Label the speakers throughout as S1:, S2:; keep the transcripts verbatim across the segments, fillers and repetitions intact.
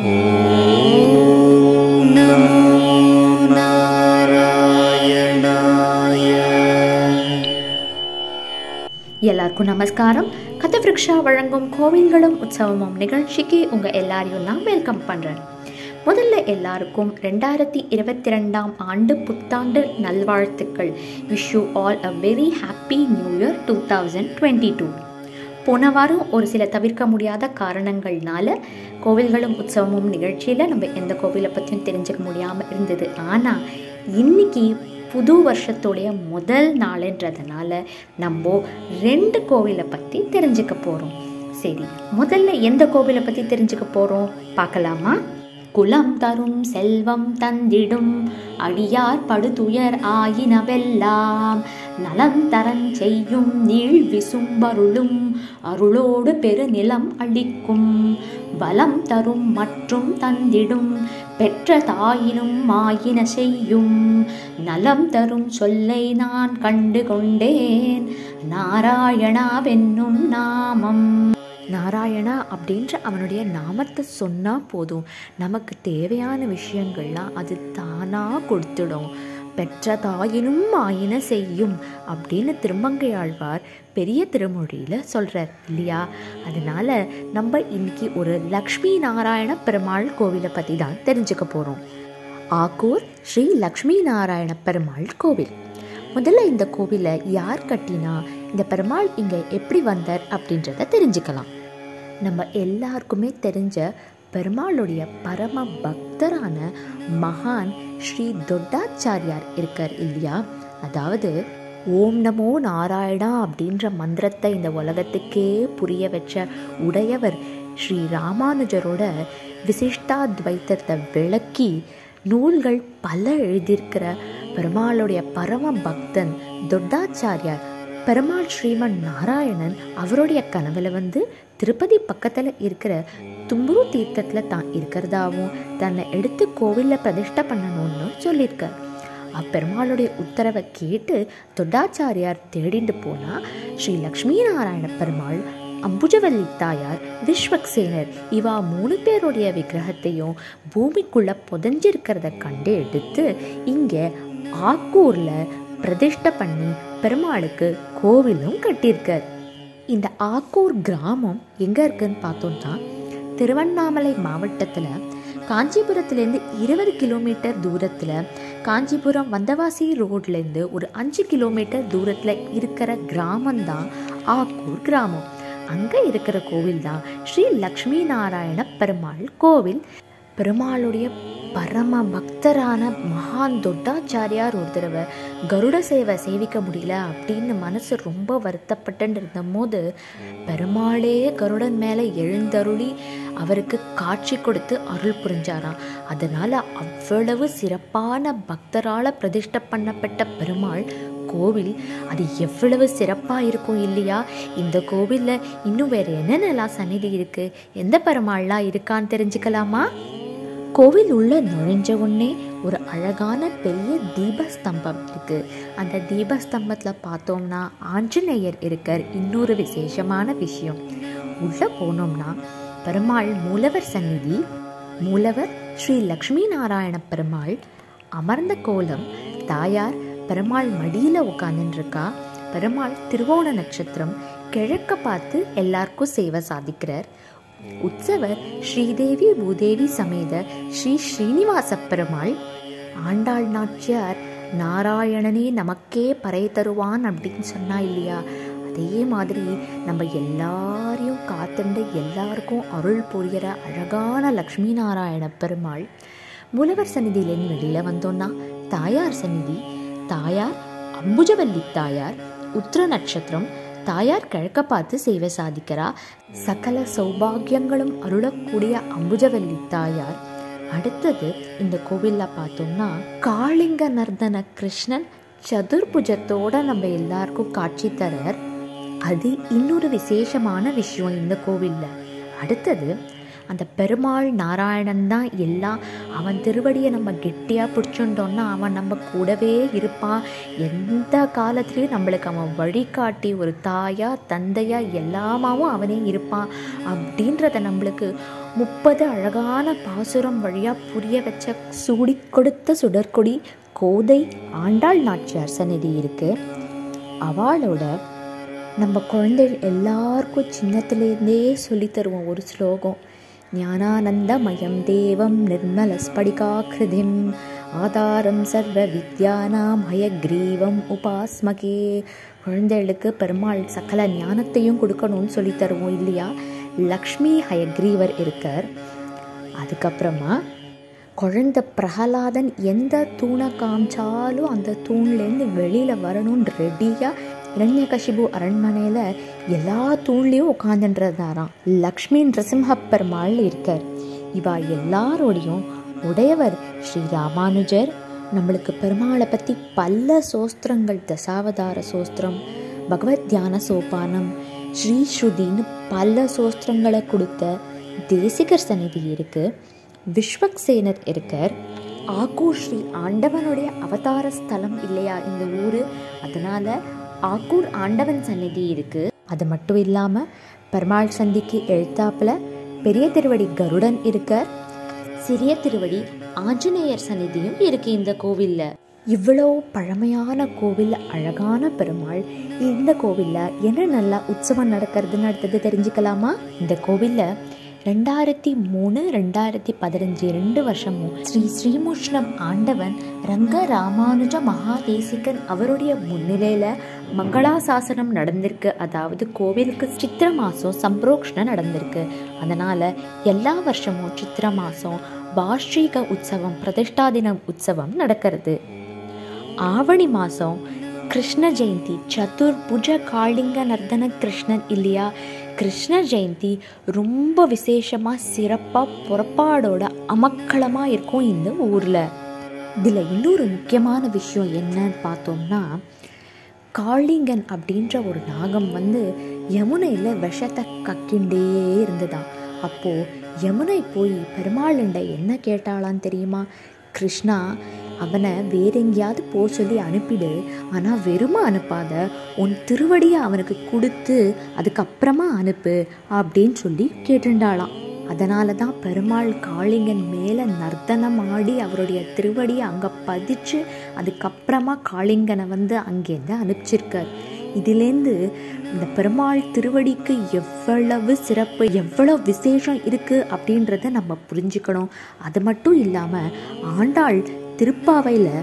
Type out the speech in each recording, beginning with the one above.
S1: ஓம் நமோ நாராயணாய.
S2: எல்லாருக்கும் நமஸ்காரம். கதவிருக்ஷா வழங்கும் கோவில்களும் உற்சவமும் நிகழ்ச்சிக்கு உங்கள் எல்லாரையும் நான் வெல்கம் பண்ணுறேன். முதல்ல எல்லாருக்கும் ரெண்டாயிரத்தி இருபத்தி ரெண்டாம் ஆண்டு புத்தாண்டு நல்வாழ்த்துக்கள். Wish you all a very happy new year two thousand twenty two. போன வாரம் ஒரு சில தவிர்க்க முடியாத காரணங்கள்னால கோவில்களும் உற்சவமும் நிகழ்ச்சியில் நம்ம எந்த கோவிலை பற்றியும் தெரிஞ்சுக்க முடியாமல் இருந்தது. ஆனால் இன்னைக்கு புது வருஷத்துடைய முதல் நாளுன்றதுனால நம்ம ரெண்டு கோவிலை பற்றி தெரிஞ்சுக்க போகிறோம். சரி, முதல்ல எந்த கோவிலை பற்றி தெரிஞ்சுக்க போகிறோம் பார்க்கலாமா? குலம் தரும் செல்வம் தந்திடும் அடியார் படுதுயர் ஆயினவெல்லாம் நலம் தரன் செய்யும் நீள் விசும்பருளும் அருளோடு பெருநிலம் அளிக்கும் பலம் தரும் மற்றும் தந்திடும் பெற்ற தாயினும் ஆயின செய்யும் நலம் தரும் சொல்லை நான் கண்டு கொண்டேன் நாராயணாவென்னும் நாமம். நாராயணா அப்படின்ற அவனுடைய நாமத்தை சொன்னால் போதும், நமக்கு தேவையான விஷயங்கள்லாம் அது தானாக கொடுத்துடும். பெற்ற தாயினும் ஆயின செய்யும் அப்படின்னு திருமங்கையாழ்வார் பெரிய திருமொழியில் சொல்கிறார் இல்லையா? அதனால நம்ம இன்னைக்கு ஒரு லக்ஷ்மி நாராயண பெருமாள் கோவிலை பற்றி தான் தெரிஞ்சுக்க போகிறோம். ஆக்கூர் ஸ்ரீ லக்ஷ்மி நாராயண பெருமாள் கோவில். முதல்ல இந்த கோவிலை யார் கட்டினா, இந்த பெருமாள் இங்கே எப்படி வந்தார் அப்படின்றத தெரிஞ்சுக்கலாம். நம்ம எல்லாருக்குமே தெரிஞ்ச பெருமாளுடைய பரம பக்தரான மகான் ஸ்ரீ தொட்டாச்சாரியார் இருக்கார் இல்லையா? அதாவது ஓம் நமோ நாராயணா அப்படின்ற மந்திரத்தை இந்த உலகத்துக்கே புரிய வச்ச உடையவர் ஸ்ரீ ராமானுஜரோட விசிஷ்டாத்வைத்தத்தை விளக்கி நூல்கள் பல எழுதியிருக்கிற பெருமாளுடைய பரம பக்தன் தொட்டாச்சாரியார். பெருமாள் ஸ்ரீமன் நாராயணன் அவருடைய கனவுல வந்து திருப்பதி பக்கத்தில் இருக்கிற தும்புரு தீர்த்தத்தில் தான் இருக்கிறதாவும் தன்னை எடுத்து கோவிலில் பிரதிஷ்டை பண்ணணும்னு சொல்லியிருக்கார். அப்பெருமாளுடைய உத்தரவை கேட்டு தொட்டாச்சாரியார் தேடிட்டு போனால் ஸ்ரீ லக்ஷ்மி நாராயண பெருமாள், அம்புஜவல்லி தாயார், விஸ்வக்சேனர் இவா மூணு பேருடைய விக்கிரகத்தையும் பூமிக்குள்ள புதஞ்சிருக்கிறத கண்டு எடுத்து இங்கே ஆக்கூரில் பிரதிஷ்டை பண்ணி பெருமாளுக்கு கோவிலும் கட்டியிருக்கார். இந்த ஆக்கூர் கிராமம் எங்கே இருக்குன்னு பார்த்தோம்னா திருவண்ணாமலை மாவட்டத்தில் காஞ்சிபுரத்துலேருந்து இருபது கிலோமீட்டர் தூரத்தில், காஞ்சிபுரம் வந்தவாசி ரோட்லேருந்து ஒரு அஞ்சு கிலோமீட்டர் தூரத்தில் இருக்கிற கிராமம்தான் ஆக்கூர் கிராமம். அங்கே இருக்கிற கோவில் தான் ஸ்ரீ லக்ஷ்மி நாராயண பெருமாள் கோவில். பெருமாளுடைய பரம பக்தரான மகான் தொட்டாச்சாரியார் ஒரு தடவை கருட சேவை சேவிக்க முடியல அப்படின்னு மனசு ரொம்ப வருத்தப்பட்டு இருந்த போது பெருமாளே கருடன் மேலே எழுந்தருளி அவருக்கு காட்சி கொடுத்து அருள் புரிஞ்சாராம். அதனால் அவ்வளவு சிறப்பான பக்தரால் பிரதிஷ்டை பண்ணப்பட்ட பெருமாள் கோவில் அது எவ்வளவு சிறப்பாக இருக்கும் இல்லையா? இந்த கோவிலில் இன்னும் வேறு என்னென்னலாம் சந்நிதி இருக்குது, எந்த பெருமாள்லாம் இருக்கான்னு தெரிஞ்சுக்கலாமா? கோவில் உள்ள நுழைஞ்ச உடனே ஒரு அழகான பெரிய தீபஸ்தம்பம் இருக்குது. அந்த தீபஸ்தம்பத்தில் பார்த்தோம்னா ஆஞ்சநேயர் இருக்கார். இன்னொரு விசேஷமான விஷயம், உள்ளே போனோம்னா பெருமாள் மூலவர் சந்நிதி, மூலவர் ஸ்ரீ லக்ஷ்மி நாராயண பெருமாள் அமர்ந்த கோலம், தாயார் பெருமாள் மடியில் உட்காந்துருக்கா. பெருமாள் திருவோண நட்சத்திரம், கிழக்க பார்த்து எல்லாருக்கும் சேவை சாதிக்கிறார். உற்சவர் ஸ்ரீதேவி பூதேவி சமேத ஸ்ரீ ஸ்ரீனிவாச பெருமாள். ஆண்டாள் நாச்சியார் நாராயணனே நமக்கே பறை தருவான் அப்படின்னு சொன்னா இல்லையா? அதே மாதிரி நம்ம எல்லாரையும் காத்துண்டு எல்லாருக்கும் அருள் புரிகிற அழகான லக்ஷ்மி நாராயண பெருமாள். மூலவர் சந்நிதியிலேருந்து வெளியில் வந்தோன்னா தாயார் சந்நிதி, தாயார் அம்புஜவல்லி தாயார், உத்திர நட்சத்திரம், தாயார் கிழக்க பார்த்து சேவை சாதிக்கிறா. சகல சௌபாகியங்களும் அருளக்கூடிய அம்புஜவல்லி தாயார். அடுத்தது இந்த கோவிலில் பார்த்தோம்னா காளிங்க நர்தன கிருஷ்ணன் சதுர்புஜத்தோட நம்ம எல்லாருக்கும் காட்சி தரார். அது இன்னொரு விசேஷமான விஷயம் இந்த கோவிலில். அடுத்தது அந்த பெருமாள் நாராயணன் தான் எல்லாம் அவன் திருவடியை நம்ம கெட்டியாக பிடிச்சுட்டோன்னா அவன் நம்ம கூடவே இருப்பான். எந்த காலத்துலேயும் நம்மளுக்கு அவன் வழிகாட்டி ஒரு தாயா தந்தையா எல்லாமாவும் அவனே இருப்பான் அப்படின்றத நம்மளுக்கு முப்பது அழகான பாசுரம் வழியாக புரிய வச்ச சூடி கொடுத்த சுடற்கொடி கோதை ஆண்டாள் நாச்சியார் சந்நிதி இருக்குது. அவளோட நம்ம குழந்தைகள் எல்லாருக்கும் சின்னத்துலேருந்தே சொல்லி தருவோம் ஒரு ஸ்லோகம். ஞானானந்தமயம் தேவம் நிர்மல ஸ்படிகாக்ருதிம் ஆதாரம் சர்வ வித்யானாம் ஹயக்ரீவம் உபாஸ்மகே. குழந்தைகளுக்கு பெருமாள் சகல ஞானத்தையும் கொடுக்கணும்னு சொல்லி தருவோம் இல்லையா? லக்ஷ்மி ஹயக்ரீவர் இருக்கார். அதுக்கப்புறமா குழந்தை பிரகலாதன் எந்த தூணை காமிச்சாலும் அந்த தூண்லேருந்து வெளியில் வரணும்னு ரெடியாக இரண்யகசிபு அரண்மனையில் எல்லா தூண்லேயும் உட்காந்துன்றதாராம். லக்ஷ்மி நரசிம்ம பெருமாள் இருக்கார். இவா எல்லாரோடையும் உடையவர் ஸ்ரீ ராமானுஜர் நம்மளுக்கு பெருமாளை பற்றி பல சோஸ்திரங்கள், தசாவதார சோஸ்திரம், பகவத் தியான சோபானம், ஸ்ரீ ஸ்ருதின்னு பல சோஸ்திரங்களை கொடுத்த தேசிகர் சந்நிதி இருக்குது. விஸ்வக்சேனர் இருக்கார். ஆக்கூர் ஸ்ரீ ஆண்டவனுடைய அவதார ஸ்தலம் இல்லையா இந்த ஊர், அதனால் ஆக்கூர் ஆண்டவன் சந்நிதி இருக்குது. அது மட்டும் இல்லாமல் பெருமாள் சந்திக்கு எழுத்தாப்பில் பெரிய திருவடி கருடன் இருக்கார். சிறிய திருவடி ஆஞ்சநேயர் சந்நிதியும் இருக்குது இந்த கோவிலில். இவ்வளோ பழமையான கோவில், அழகான பெருமாள். இந்த கோவிலில் என்ன நல்லா உற்சவம் நடக்கிறதுன்னு அடுத்தது தெரிஞ்சுக்கலாமா? இந்த கோவிலில் ரெண்டாயிரத்தி மூணு ரெண்டாயிரத்தி பதினஞ்சு ரெண்டு வருஷமும் ஸ்ரீ ஸ்ரீமுஷ்ணம் ஆண்டவன் ரங்க ராமானுஜ மகாதேசிகன் அவருடைய முன்னிலையில் மங்களாசாசனம் நடந்திருக்கு. அதாவது கோவிலுக்கு சித்திர மாதம் சம்பிரோக்ஷணம் நடந்திருக்கு. அதனால் எல்லா வருஷமும் சித்திர மாதம் வார்ஷிக உற்சவம், பிரதிஷ்டா தின உற்சவம் நடக்கிறது. ஆவணி மாதம் கிருஷ்ண ஜெயந்தி, சதுர்புஜ காளிங்க நர்தன கிருஷ்ணன் இல்லையா? கிருஷ்ண ஜெயந்தி ரொம்ப விசேஷமாக சிறப்பாக புறப்பாடோட அமக்களமாக இருக்கும் இந்த ஊரில். இதில் இன்னொரு முக்கியமான விஷயம் என்னன்னு பார்த்தோம்னா, காளிங்கன் அப்படின்ற ஒரு நாகம் வந்து யமுனையில் விஷத்தை கக்கிண்டே இருந்ததாம். அப்போது யமுனை போய் பெருமாளுண்ட என்ன கேட்டாளான்னு தெரியுமா? கிருஷ்ணா, அவனை வேற எங்கேயாவது போ சொல்லி அனுப்பிடு, ஆனால் வெறுமா அனுப்பாத, உன் திருவடியை அவனுக்கு கொடுத்து அதுக்கப்புறமா அனுப்பு அப்படின்னு சொல்லி கேட்டுண்டாளாம். அதனால தான் பெருமாள் காளிங்கன் மேலே நர்த்தனம் ஆடி அவருடைய திருவடியை அங்கே பதிச்சு அதுக்கப்புறமா காளிங்கனை வந்து அங்கேருந்து அனுப்பிச்சிருக்கார். இதிலேருந்து இந்த பெருமாள் திருவடிக்கு எவ்வளவு சிறப்பு, எவ்வளோ விசேஷம் இருக்குது அப்படின்றத நம்ம புரிஞ்சுக்கணும். அது மட்டும் இல்லாமல் ஆண்டாள் திருப்பாவையில்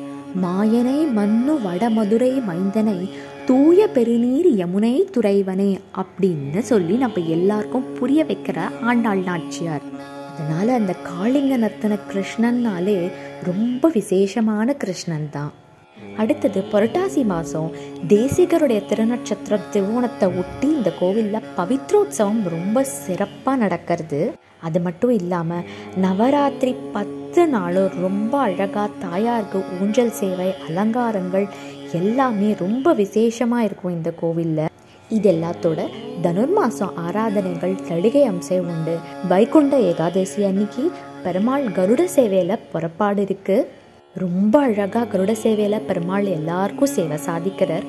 S2: மாயனை மண்ணு வடமதுரை மைந்தனை தூய பெருநீர் யமுனை துறைவனே அப்படின்னு சொல்லி நம்ம எல்லாருக்கும் புரிய வைக்கிற ஆண்டாள் நாச்சியார். அதனால அந்த காளிங்க நர்த்தன கிருஷ்ணன்னாலே ரொம்ப விசேஷமான கிருஷ்ணன் தான். அடுத்தது புரட்டாசி மாதம் தேசிகருடைய திருநட்சத்திர திருவோணத்தை ஒட்டி இந்த கோவிலில் பவித்ரோத்சவம் ரொம்ப சிறப்பாக நடக்கிறது. அது மட்டும் இல்லாமல் நவராத்திரி பத்து நாளும் ரொம்ப அழகாக தாயாருக்கு ஊஞ்சல் சேவை, அலங்காரங்கள் எல்லாமே ரொம்ப விசேஷமாக இருக்கும் இந்த கோவிலில். இது எல்லாத்தோட தனுர்மாசம் ஆராதனைகள் தடிகை அம்சம் உண்டு. வைகுண்ட ஏகாதசி அன்னைக்கு பெருமாள் கருட சேவையில் புறப்பாடு இருக்குது. ரொம்ப அழகாக கருட சேவையில் பெருமாள் எல்லாருக்கும் சேவை சாதிக்கிறார்.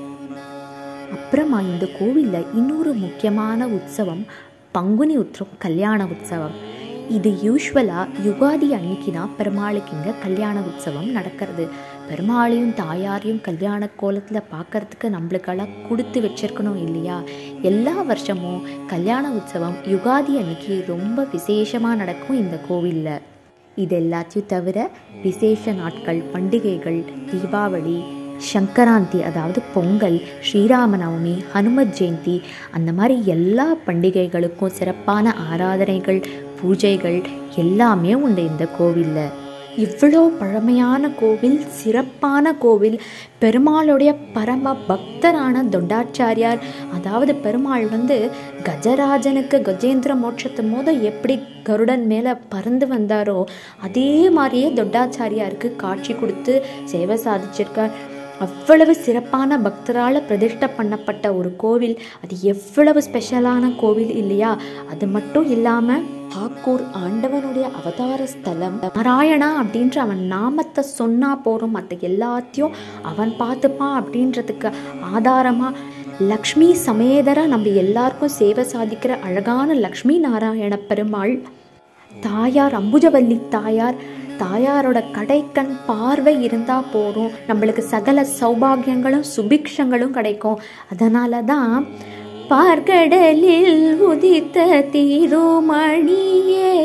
S2: அப்புறமா இந்த கோவிலில் இன்னொரு முக்கியமான உற்சவம் பங்குனி உத்திரம் கல்யாண உற்சவம். இது யூஸ்வலாக யுகாதி அன்னைக்கு தான் பெருமாளுக்கு இங்கே கல்யாண உற்சவம் நடக்கிறது. பெருமாளையும் தாயாரையும் கல்யாண கோலத்தில் பார்க்கறதுக்கு நம்மளுக்கெல்லாம் கொடுத்து வச்சிருக்கணும் இல்லையா? எல்லா வருஷமும் கல்யாண உற்சவம் யுகாதி அன்னைக்கு ரொம்ப விசேஷமாக நடக்கும் இந்த கோவிலில். இது எல்லாத்தையும் தவிர விசேஷ நாட்கள், பண்டிகைகள், தீபாவளி, சங்கராந்தி அதாவது பொங்கல், ஸ்ரீராமநவமி, ஹனுமத் ஜெயந்தி, அந்த மாதிரி எல்லா பண்டிகைகளுக்கும் சிறப்பான ஆராதனைகள், பூஜைகள் எல்லாமே உண்டு இந்த கோவிலில். இவ்வளோ பழமையான கோவில், சிறப்பான கோவில், பெருமாளுடைய பரம பக்தரான தொண்டாச்சாரியார், அதாவது பெருமாள் வந்து கஜராஜனுக்கு கஜேந்திர மோட்சத்து போது எப்படி கருடன் மேலே பறந்து வந்தாரோ அதே மாதிரியே தொண்டாச்சாரியாருக்கு காட்சி கொடுத்து சேவை சாதிச்சிருக்கார். அவ்வளவு சிறப்பான பக்தரால் பிரதிஷ்டை பண்ணப்பட்ட ஒரு கோவில். அது எவ்வளவு ஸ்பெஷலான கோவில் இல்லையா? அது மட்டும் இல்லாமல் ஆக்கூர் ஆண்டவனுடைய அவதார ஸ்தலம். நாராயணா அப்படின்ற அவன் நாமத்தை சொன்னா போறோம், மற்ற எல்லாத்தையும் அவன் பார்த்துப்பான் அப்படின்றதுக்கு ஆதாரமாக லக்ஷ்மி சமேதரா நம்ம எல்லாருக்கும் சேவை சாதிக்கிற அழகான லக்ஷ்மி நாராயண பெருமாள் தாயார், அம்புஜவல்லி தாயார். தாயாரோட கடைக்கண் பார்வை இருந்தால் போகிறோம், நம்மளுக்கு சகல சௌபாகியங்களும் சுபிக்ஷங்களும் கிடைக்கும். அதனால தான் பார்க்கடலில் உதித்த திருமணியே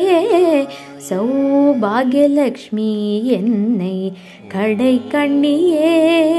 S2: சௌபாகியலக்ஷ்மி என்னை கடை கண்ணியே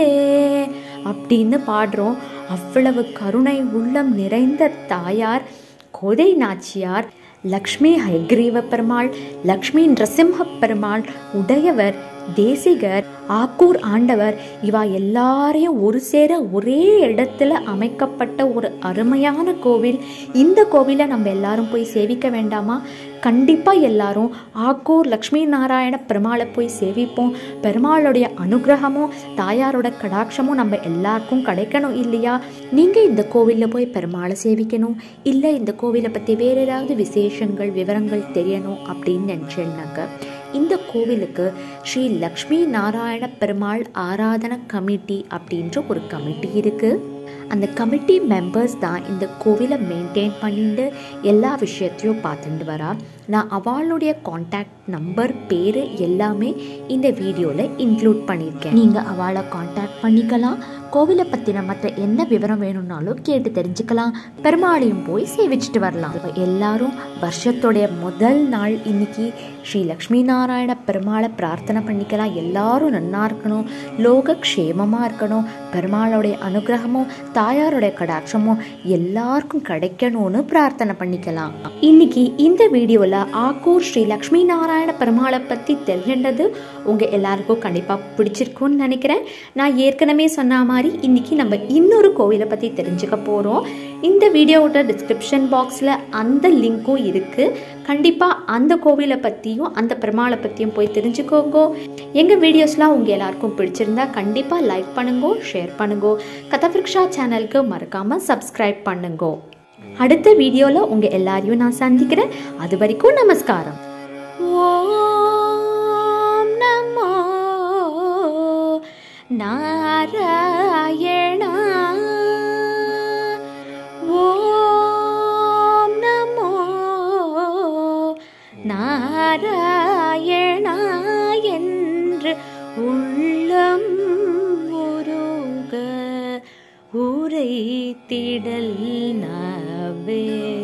S2: அப்படின்னு பாடுறோம். அவ்வளவு கருணை உள்ளம் நிறைந்த தாயார் கோதை நாச்சியார், லக்ஷ்மி ஹயக்ரீவ பெருமாள், லக்ஷ்மி நரசிம்ம பெருமாள், உடையவர், தேசிகர், ஆக்கூர் ஆண்டவர், இவா எல்லாரையும் ஒரு சேர ஒரே இடத்துல அமைக்கப்பட்ட ஒரு அருமையான கோவில். இந்த கோவிலை நம்ம எல்லாரும் போய் சேவிக்க வேண்டாமா? கண்டிப்பாக எல்லாரும் ஆக்கூர் லக்ஷ்மி நாராயண பெருமாளை போய் சேவிப்போம். பெருமாளுடைய அனுகிரகமும் தாயாரோட கடாட்சமும் நம்ம எல்லாருக்கும் கிடைக்கணும் இல்லையா? நீங்கள் இந்த கோவிலில் போய் பெருமாளை சேவிக்கணும், இல்லை இந்த கோவிலை பற்றி வேறு ஏதாவது விசேஷங்கள் விவரங்கள் தெரியணும் அப்படின்னு நினச்சிருந்தாங்க, இந்த கோவிலுக்கு ஸ்ரீ லக்ஷ்மி நாராயண பெருமாள் ஆராதனா கமிட்டி அப்படின்ற ஒரு கமிட்டி இருக்குது. அந்த கமிட்டி மெம்பர்ஸ் தான் இந்த கோவிலை மெயின்டைன் பண்ணிட்டு எல்லா விஷயத்தையும் பார்த்துட்டு வரா. நான் அவளுடைய காண்டாக்ட் நம்பர், பேர் எல்லாமே இந்த வீடியோவில் இன்க்ளூட் பண்ணியிருக்கேன். நீங்கள் அவளை காண்டாக்ட் பண்ணிக்கலாம். கோவிலை பற்றின மற்ற என்ன விவரம் வேணும்னாலும் கேட்டு தெரிஞ்சுக்கலாம். பெருமாளையும் போய் சேவிச்சுட்டு வரலாம். எல்லாரும் வருஷத்துடைய முதல் நாள் இன்னைக்கு ஸ்ரீ லக்ஷ்மி நாராயண பெருமாளை பிரார்த்தனை பண்ணிக்கலாம். எல்லாரும் நன்னா இருக்கணும், லோக க்ஷேமமாக இருக்கணும், பெருமாளுடைய அனுகிரகமும் தாயாருடைய கடாட்சமும் எல்லாருக்கும் கிடைக்கணும்னு பிரார்த்தனை பண்ணிக்கலாம். இன்னைக்கு இந்த வீடியோவில் ஆக்கூர் ஸ்ரீ லக்ஷ்மி நாராயண பெருமாளை பற்றி தெரிஞ்சின்றது உங்கள் எல்லாருக்கும் கண்டிப்பாக பிடிச்சிருக்குன்னு நினைக்கிறேன். நான் ஏற்கனவே சொன்ன மாதிரி இன்னைக்கு நம்ம இன்னொரு கோவிலை பற்றி தெரிஞ்சுக்க போகிறோம். இந்த வீடியோவோட டிஸ்கிரிப்ஷன் பாக்ஸில் அந்த லிங்க்கும் இருக்குது. கண்டிப்பாக அந்த கோவிலை பற்றியும் அந்த பெருமாளை பற்றியும் போய் தெரிஞ்சுக்கோங்க. எங்கள் வீடியோஸ்லாம் உங்கள் எல்லாருக்கும் பிடிச்சிருந்தா கண்டிப்பாக லைக் பண்ணுங்க, ஷேர் பண்ணுங்க. கதவிருக்ஷா சேனலுக்கு மறக்காமல் சப்ஸ்கிரைப் பண்ணுங்க. அடுத்த வீடியோவில் உங்கள் எல்லாரையும் நான் சந்திக்கிறேன். அது வரைக்கும் நமஸ்காரம். ஓம் நமோ நாராயணா, ஓம் நமோ நாராயணா என்று உள்ளம் உருக உரைத்திடல் நாவே.